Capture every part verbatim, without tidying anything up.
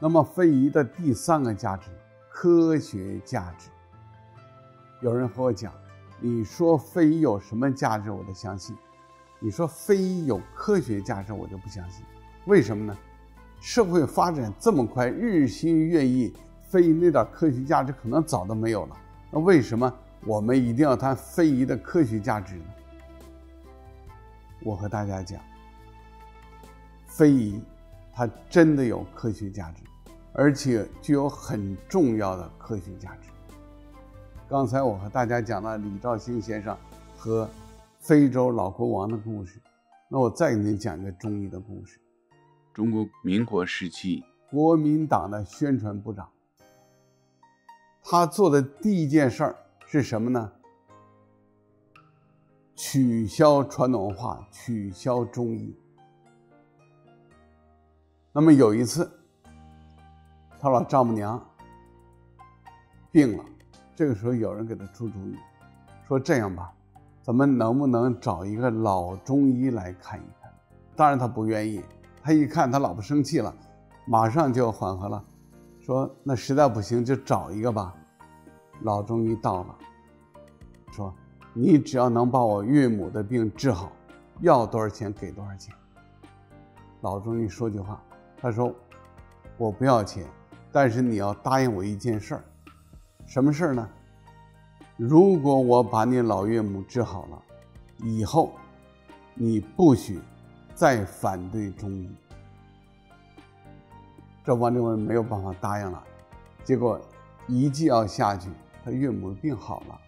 那么非遗的第三个价值，科学价值。有人和我讲，你说非遗有什么价值我都相信，你说非遗有科学价值我就不相信。为什么呢？社会发展这么快，日新月异，非遗那点科学价值可能早都没有了。那为什么我们一定要谈非遗的科学价值呢？我和大家讲，非遗它真的有科学价值，而且具有很重要的科学价值。刚才我和大家讲了李兆兴先生和非洲老国王的故事，那我再给您讲一个中医的故事。 中国民国时期， 国民党的宣传部长，他做的第一件事儿是什么呢？取消传统文化，取消中医。那么有一次，他老丈母娘病了，这个时候有人给他出主意，说这样吧，咱们能不能找一个老中医来看一看？当然他不愿意，他一看他老婆生气了，马上就缓和了，说那实在不行就找一个吧。老中医到了，说你只要能把我岳母的病治好，要多少钱给多少钱。老中医说句话，他说我不要钱，但是你要答应我一件事儿。什么事儿呢？如果我把你老岳母治好了，以后你不许再反对中医。这王正文没有办法答应了，结果一剂药下去，他岳母的病好了。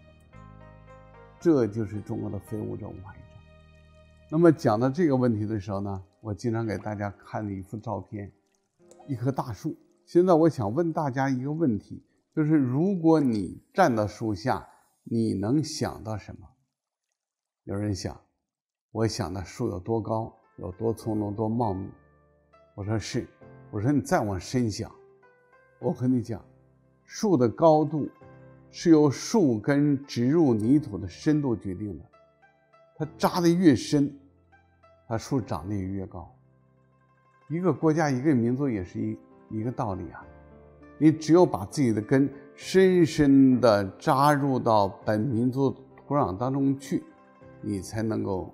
这就是中国的非物质文化遗产。那么讲到这个问题的时候呢，我经常给大家看了一幅照片，一棵大树。现在我想问大家一个问题，就是如果你站到树下，你能想到什么？有人想，我想到树有多高，有多葱茏，多茂密。我说是，我说你再往深想，我和你讲，树的高度是由树根植入泥土的深度决定的，它扎得越深，它树长得也越高。一个国家一个民族也是一一个道理啊，你只有把自己的根深深地扎入到本民族土壤当中去，你才能够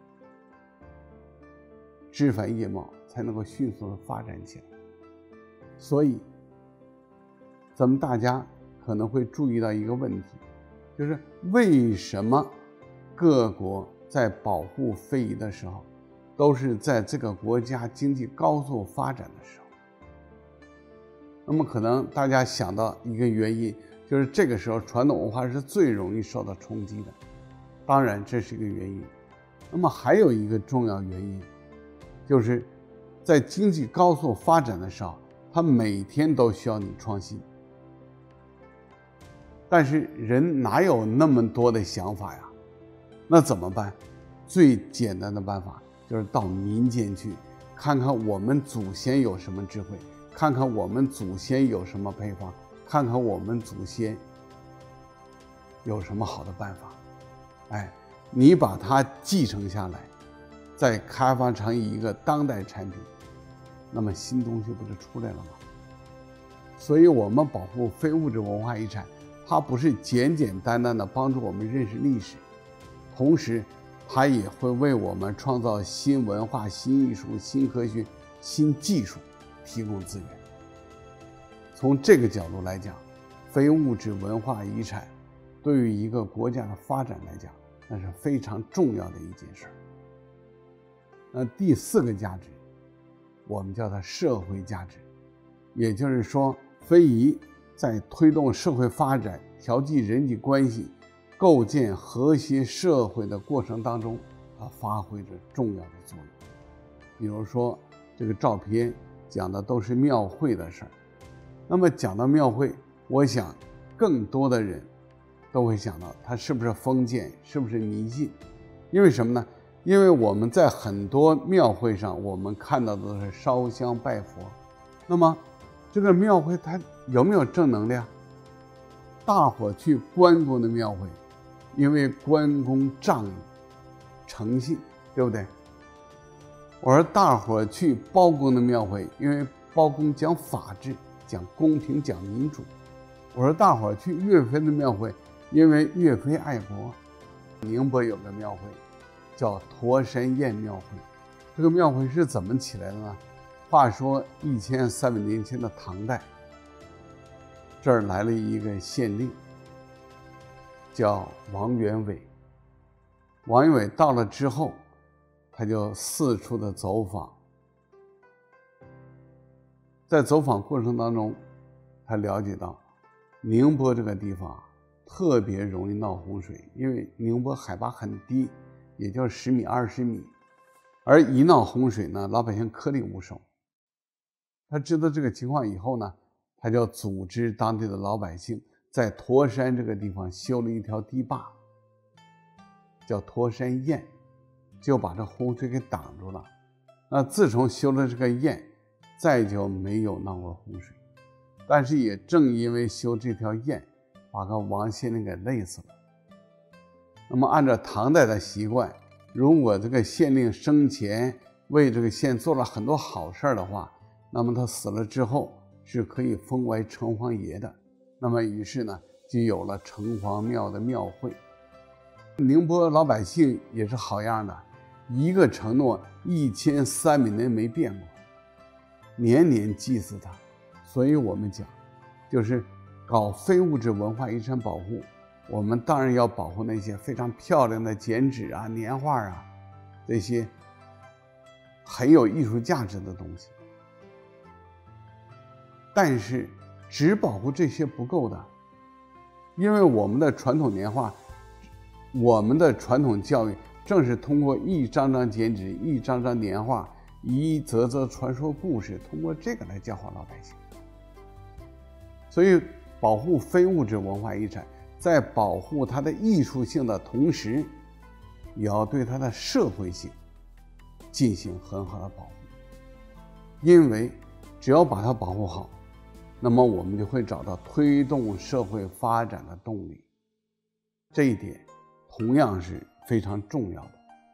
枝繁叶茂，才能够迅速的发展起来。所以咱们大家可能会注意到一个问题，就是为什么各国在保护非遗的时候，都是在这个国家经济高速发展的时候。那么可能大家想到一个原因，就是这个时候传统文化是最容易受到冲击的，当然这是一个原因。那么还有一个重要原因，就是在经济高速发展的时候，它每天都需要你创新。但是人哪有那么多的想法呀？那怎么办？最简单的办法就是到民间去，看看我们祖先有什么智慧，看看我们祖先有什么配方，看看我们祖先有什么好的办法。哎，你把它继承下来，再开发成一个当代产品，那么新东西不就出来了吗？所以我们保护非物质文化遗产，它不是简简单单的帮助我们认识历史，同时它也会为我们创造新文化、新艺术、新科学、新技术提供资源。从这个角度来讲，非物质文化遗产对于一个国家的发展来讲，那是非常重要的一件事。那第四个价值，我们叫它社会价值，也就是说，非遗在推动社会发展、调剂人际关系、构建和谐社会的过程当中，它发挥着重要的作用。比如说，这个照片讲的都是庙会的事儿。那么讲到庙会，我想更多的人都会想到它是不是封建，是不是迷信？因为什么呢？因为我们在很多庙会上，我们看到的都是烧香拜佛。那么这个庙会它有没有正能量？大伙去关公的庙会，因为关公仗义诚信，对不对？我说大伙去包公的庙会，因为包公，讲法治，讲公平，讲民主。我说大伙儿去岳飞的庙会，因为岳飞爱国。宁波有个庙会叫驼山堰庙会，这个庙会是怎么起来的呢？话说一千三百年前的唐代，这儿来了一个县令，叫王元伟。王元伟到了之后，他就四处的走访，在走访过程当中，他了解到宁波这个地方特别容易闹洪水，因为宁波海拔很低，也就十米二十米，而一闹洪水呢，老百姓颗粒无收。他知道这个情况以后呢，他就组织当地的老百姓在驼山这个地方修了一条堤坝，叫驼山堰，就把这洪水给挡住了。那自从修了这个堰，再就没有闹过洪水。但是也正因为修这条堰，把个王县令给累死了。那么按照唐代的习惯，如果这个县令生前为这个县做了很多好事的话，那么他死了之后是可以封为城隍爷的。那么于是呢，就有了城隍庙的庙会。宁波老百姓也是好样的，一个承诺一千三百年没变过，年年祭祀他。所以我们讲，就是搞非物质文化遗产保护，我们当然要保护那些非常漂亮的剪纸啊、年画啊，这些很有艺术价值的东西。但是只保护这些不够的，因为我们的传统年画，我们的传统教育正是通过一张张剪纸、一张张年画、一则则传说故事，通过这个来教化老百姓。所以保护非物质文化遗产，在保护它的艺术性的同时，也要对它的社会性进行很好的保护。因为只要把它保护好，那么我们就会找到推动社会发展的动力。这一点同样是非常重要的。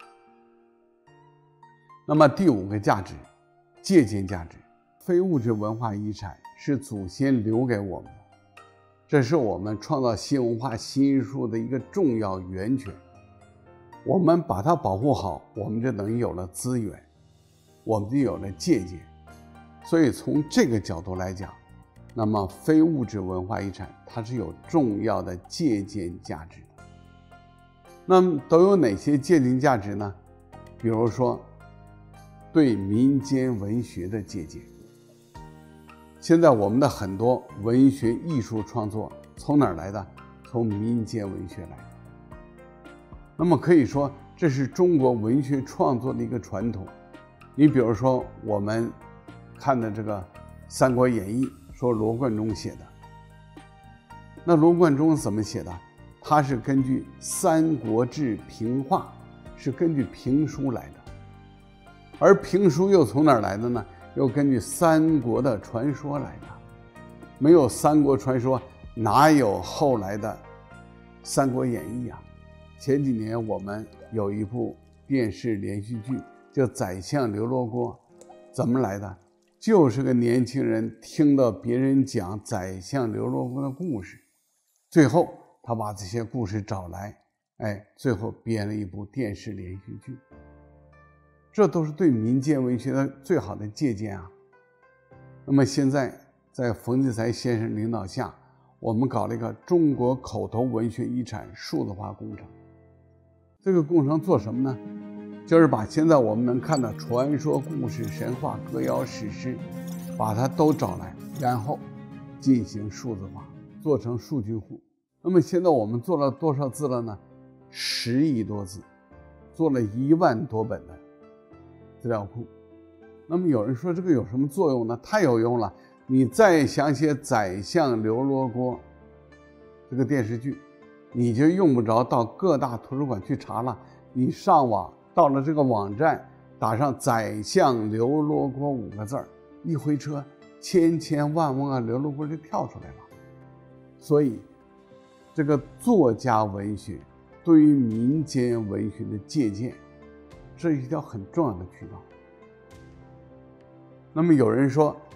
那么第五个价值，借鉴价值。非物质文化遗产是祖先留给我们的，这是我们创造新文化新艺术的一个重要源泉。我们把它保护好，我们就等于有了资源，我们就有了借鉴。所以从这个角度来讲，那么非物质文化遗产它是有重要的借鉴价值的。那么都有哪些借鉴价值呢？比如说对民间文学的借鉴。现在我们的很多文学艺术创作从哪儿来的？从民间文学来的。那么可以说这是中国文学创作的一个传统。你比如说我们看的这个《三国演义》，说罗贯中写的。那罗贯中怎么写的？他是根据《三国志》评话，是根据评书来的。而评书又从哪儿来的呢？又根据三国的传说来的。没有三国传说，哪有后来的《三国演义》啊？前几年我们有一部电视连续剧叫《宰相刘罗锅》，怎么来的？就是个年轻人听到别人讲宰相刘罗锅的故事，最后他把这些故事找来，哎，最后编了一部电视连续剧。这都是对民间文学的最好的借鉴啊。那么现在在冯骥才先生领导下，我们搞了一个中国口头文学遗产数字化工程。这个工程做什么呢？就是把现在我们能看到传说、故事、神话、歌谣、史诗，把它都找来，然后进行数字化，做成数据库。那么现在我们做了多少字了呢？十亿多字，做了一万多本的资料库。那么有人说这个有什么作用呢？太有用了。你再想写宰相刘罗锅这个电视剧，你就用不着到各大图书馆去查了，你上网到了这个网站，打上宰相刘罗锅五个字儿，一回车，千千万万个刘罗锅就跳出来了。所以这个作家文学对于民间文学的借鉴，这是一条很重要的渠道。那么有人说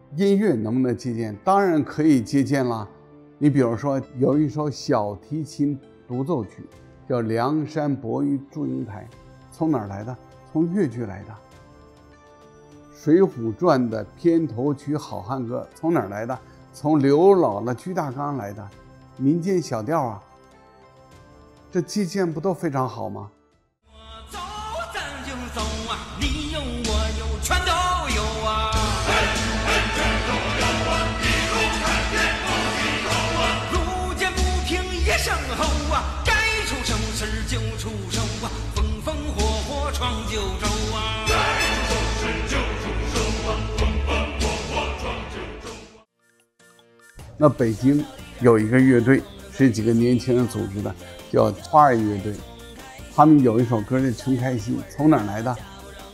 音乐能不能借鉴？当然可以借鉴了。你比如说有一首小提琴独奏曲叫《梁山伯与祝英台》，从哪儿来的？从越剧来的。《水浒传》的片头曲《好汉歌》从哪儿来的？从刘姥姥居大纲来的，民间小调啊。这借鉴不都非常好吗？ 我走咱就走啊，你有我有全都有啊。全都有啊，一路看天不低头啊。路见不平一声吼啊，该出手时就出手啊，风风火火闯九州啊。该出手时就出手啊，风风火火闯九州啊。 那北京有一个乐队，是几个年轻人组织的，叫花儿乐队。他们有一首歌叫《穷开心》，从哪儿来的？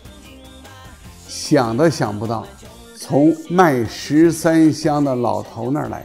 想都想不到，从卖十三香的老头那儿来的。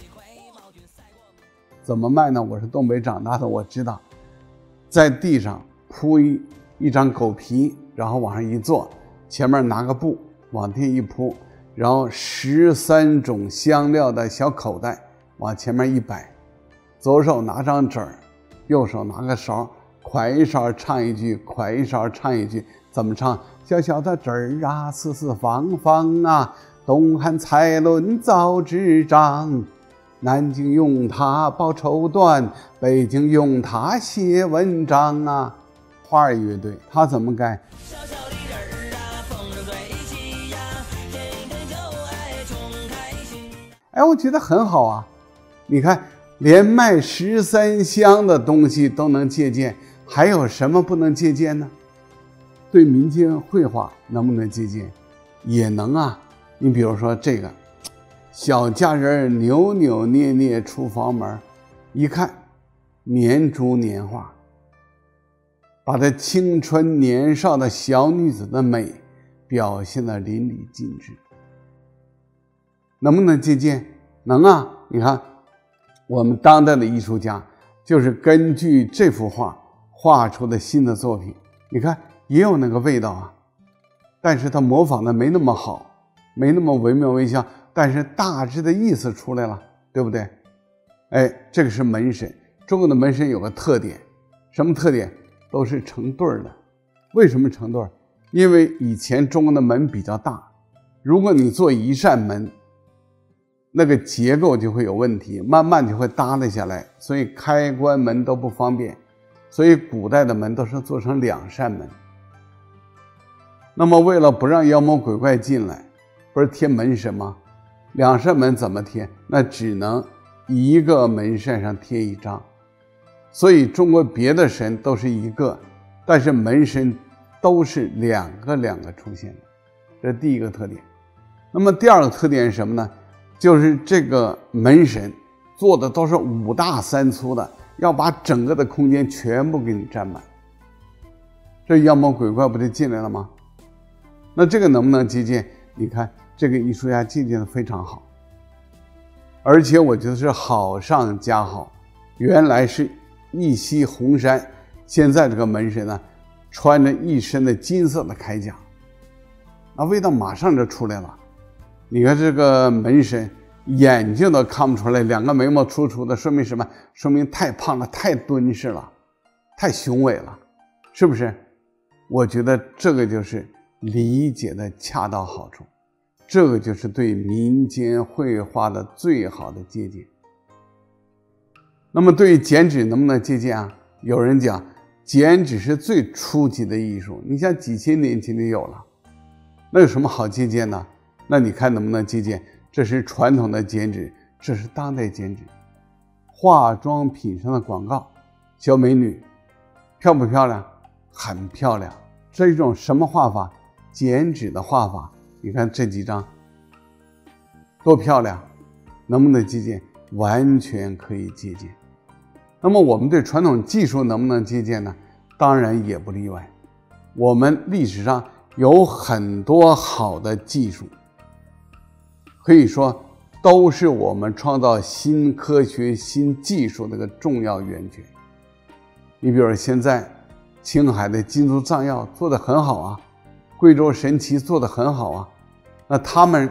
怎么卖呢？我是东北长大的，我知道，在地上铺一一张狗皮，然后往上一坐，前面拿个布往地一铺，然后十三种香料的小口袋往前面一摆，左手拿张纸儿，右手拿个勺，㧟一勺唱一句，㧟一勺唱一句。怎么唱？小小的纸儿啊，四四方方啊，东汉蔡伦造纸张，南京用它包绸缎，北京用它写文章啊。花儿乐队他怎么改？ 小小的人儿啊，风筝最起呀，天天就爱穷开心。 哎，我觉得很好啊。你看，连卖十三香的东西都能借鉴，还有什么不能借鉴呢？对民间绘画能不能借鉴？也能啊。你比如说这个小家人扭扭捏捏出房门，一看年珠年画，把这青春年少的小女子的美表现得淋漓尽致。能不能借鉴？能啊。你看我们当代的艺术家就是根据这幅画画出的新的作品，你看也有那个味道啊，但是他模仿的没那么好，没那么惟妙惟肖，但是大致的意思出来了，对不对？哎，这个是门神。中国的门神有个特点，什么特点？都是成对儿的。为什么成对儿？因为以前中国的门比较大，如果你做一扇门，那个结构就会有问题，慢慢就会耷拉下来，所以开关门都不方便，所以古代的门都是做成两扇门。那么为了不让妖魔鬼怪进来，不是贴门神吗？两扇门怎么贴？那只能一个门扇上贴一张。所以中国别的神都是一个，但是门神都是两个两个出现的，这是第一个特点。那么第二个特点是什么呢？就是这个门神做的都是五大三粗的，要把整个的空间全部给你占满，这妖魔鬼怪不就进来了吗？那这个能不能借鉴？你看这个艺术家借鉴的非常好，而且我觉得是好上加好。原来是一袭红衫，现在这个门神呢穿着一身的金色的铠甲，那味道马上就出来了。你看这个门神眼睛都看不出来，两个眉毛粗粗的，说明什么？说明太胖了，太敦实了，太雄伟了，是不是？我觉得这个就是理解的恰到好处，这个就是对民间绘画的最好的借鉴。那么对于剪纸能不能借鉴啊？有人讲剪纸是最初级的艺术，你像几千年前就有了，那有什么好借鉴呢？那你看能不能借鉴？这是传统的剪纸，这是当代剪纸。化妆品上的广告，小美女漂不漂亮？很漂亮。这是一种什么画法？剪纸的画法。你看这几张多漂亮，能不能借鉴？完全可以借鉴。那么我们对传统技术能不能借鉴呢？当然也不例外。我们历史上有很多好的技术，可以说都是我们创造新科学新技术的一个重要源泉。你比如说现在青海的金珠藏药做得很好啊，贵州神奇做得很好啊，那他们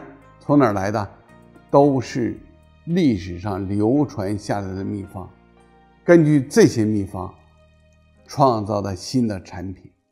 从哪儿来的？都是历史上流传下来的秘方，根据这些秘方创造的新的产品。